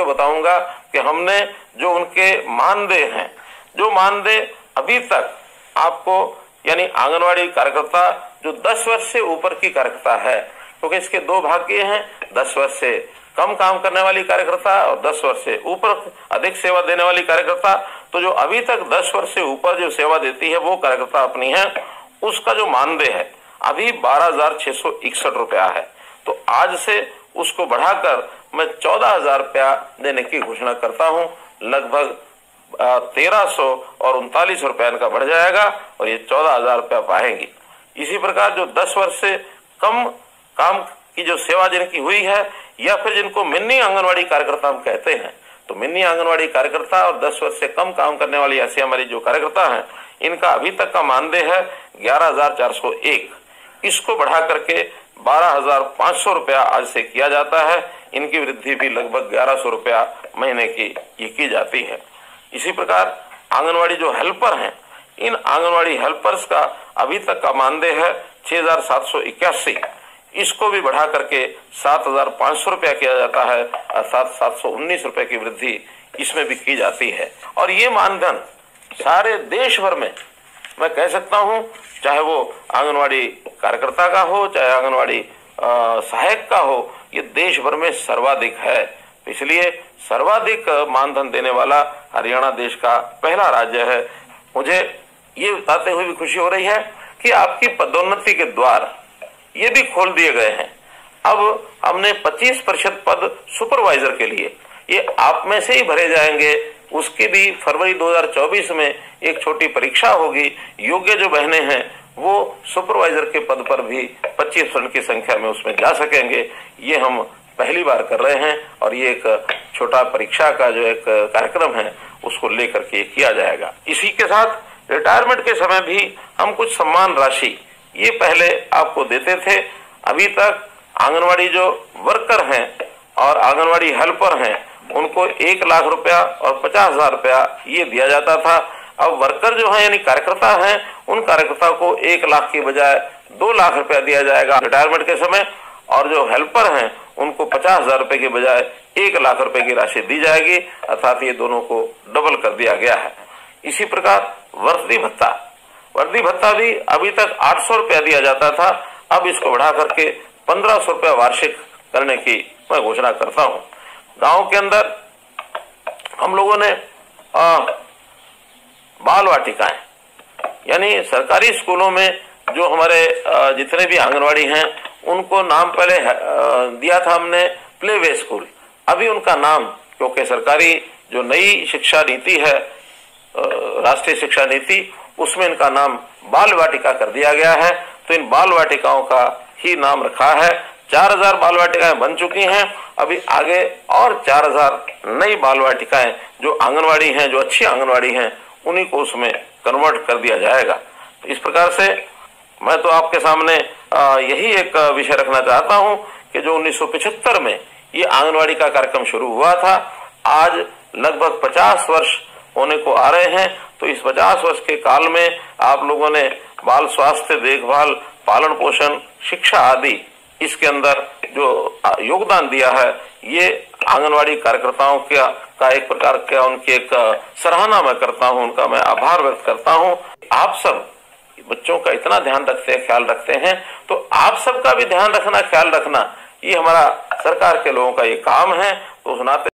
मैं बताऊंगा कि हमने जो उनके मानदेय हैं, जो मानदेय अभी तक आपको, यानी आंगनवाड़ी कार्यकर्ता जो 10 वर्ष से ऊपर की कार्यकर्ता है, क्योंकि इसके दो भाग किए हैं, 10 वर्ष से कम काम करने वाली कार्यकर्ता और 10 वर्ष से ऊपर अधिक सेवा देने वाली कार्यकर्ता। तो जो अभी तक 10 वर्ष से ऊपर जो सेवा देती है वो कार्यकर्ता अपनी है, उसका जो मानदेय है अभी 12,661 रुपया है। तो आज से उसको बढ़ाकर मैं 14,000 रुपया देने की घोषणा करता हूं। लगभग 1,339 रुपया इनका बढ़ जाएगा और ये 14,000 रुपया पाएंगी। इसी प्रकार जो 10 वर्ष से कम काम की जो सेवा जिनकी हुई है, या फिर जिनको मिनी आंगनवाड़ी कार्यकर्ता हम कहते हैं, तो मिनी आंगनवाड़ी कार्यकर्ता और 10 वर्ष से कम काम करने वाली ऐसी हमारी जो कार्यकर्ता हैं, इनका अभी तक का मानदेय है 11,401। इसको बढ़ा करके 12,500 रुपया आज से किया जाता है। इनकी वृद्धि भी लगभग 1,100 रुपया महीने की ये की जाती है। इसी प्रकार आंगनवाड़ी जो हेल्पर हैं, इन आंगनवाड़ी हेल्पर्स का अभी तक का मानदेय है 6,781। इसको भी बढ़ा करके 7,500 रुपया किया जाता है, अर्थात 719 रुपए की वृद्धि इसमें भी की जाती है। और ये मानधन सारे देश भर में मैं कह सकता हूं, चाहे वो आंगनवाड़ी कार्यकर्ता का हो, चाहे आंगनवाड़ी सहायक का हो, ये देश भर में सर्वाधिक है। इसलिए सर्वाधिक मानधन देने वाला हरियाणा देश का पहला राज्य है। मुझे ये बताते हुए भी खुशी हो रही है कि आपकी पदोन्नति के द्वार ये भी खोल दिए गए हैं। अब हमने 25% पद सुपरवाइजर के लिए, ये आप में से ही भरे जाएंगे। उसकी भी फरवरी 2024 में एक छोटी परीक्षा होगी। योग्य जो बहनें हैं वो सुपरवाइजर के पद पर भी 25% की संख्या में उसमें जा सकेंगे। ये हम पहली बार कर रहे हैं और ये एक छोटा परीक्षा का जो एक कार्यक्रम है उसको लेकर के किया जाएगा। इसी के साथ रिटायरमेंट के समय भी हम कुछ सम्मान राशि ये पहले आपको देते थे। अभी तक आंगनवाड़ी जो वर्कर हैं और आंगनवाड़ी हेल्पर हैं उनको 1 लाख रुपया और 50,000 रुपया ये दिया जाता था। अब वर्कर जो है यानी कार्यकर्ता हैं, उन कार्यकर्ता को 1 लाख की बजाय 2 लाख रुपया दिया जाएगा रिटायरमेंट के समय, और जो हेल्पर हैं उनको 50,000 रुपए की बजाय 1 लाख रुपए की राशि दी जाएगी, अर्थात ये दोनों को डबल कर दिया गया है। इसी प्रकार वर्दी भत्ता भी अभी तक 800 रुपया दिया जाता था, अब इसको बढ़ा करके 1,500 रुपया वार्षिक करने की मैं घोषणा करता हूँ। गांव के अंदर हम लोगों ने बाल वाटिकाएं, यानी सरकारी स्कूलों में जो हमारे जितने भी आंगनवाड़ी हैं उनको नाम पहले दिया था हमने प्ले वे स्कूल। अभी उनका नाम, क्योंकि सरकारी जो नई शिक्षा नीति है, राष्ट्रीय शिक्षा नीति, उसमें इनका नाम बाल वाटिका कर दिया गया है। तो इन बाल वाटिकाओं का ही नाम रखा है। 4,000 बाल वाटिकाएं बन चुकी हैं। अभी आगे और 4,000 नई बाल वाटिकाएं जो आंगनवाड़ी हैं, जो अच्छी आंगनवाड़ी हैं, उन्हीं को उसमें कन्वर्ट कर दिया जाएगा। तो इस प्रकार से मैं तो आपके सामने यही एक विषय रखना चाहता हूं कि जो 1975 में ये आंगनवाड़ी का कार्यक्रम शुरू हुआ था, आज लगभग 50 वर्ष होने को आ रहे हैं। तो इस 50 वर्ष के काल में आप लोगों ने बाल स्वास्थ्य देखभाल, पालन पोषण, शिक्षा आदि इसके अंदर जो योगदान दिया है, ये आंगनवाड़ी कार्यकर्ताओं का एक प्रकार का उनकी एक सराहना मैं करता हूं, उनका मैं आभार व्यक्त करता हूं। आप सब बच्चों का इतना ध्यान रखते हैं, ख्याल रखते हैं, तो आप सबका भी ध्यान रखना, ख्याल रखना, ये हमारा सरकार के लोगों का ये काम है। तो उस नाते